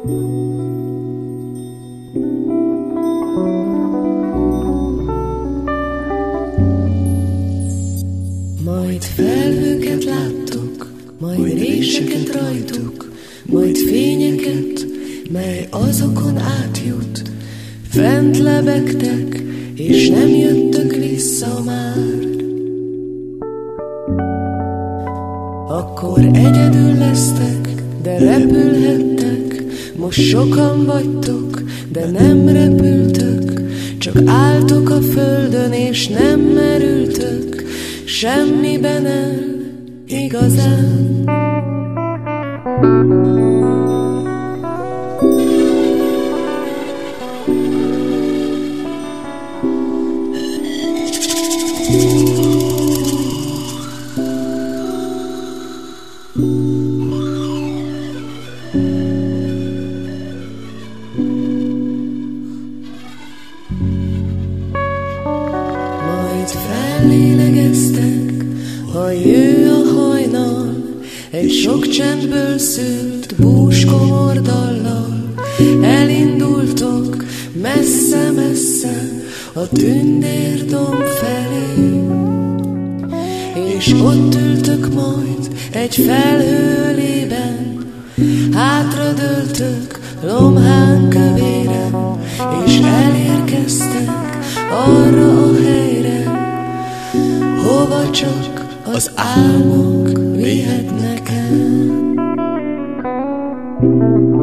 Majd felhőket láttok, majd réseket rajtuk, majd fényeket, mely azokon átjut. Fent lebegtek, és nem jöttök vissza már. Akkor egyedül lesztek, de repülhettek. Most sokan vagytok, de nem repültök. Csak álltok a földön, és nem merültök semmiben el igazán. Majd fellélegeztek, ha jő a hajnal, egy sok csendből szült búskomor dallal. Elindultok messze-messze a tündérdomb felé, és ott ültök majd egy felhő ölében, hátradőltök lomhán kövéren, és elérkeztek arra a helyre, hova csak az álmok vihetnek el.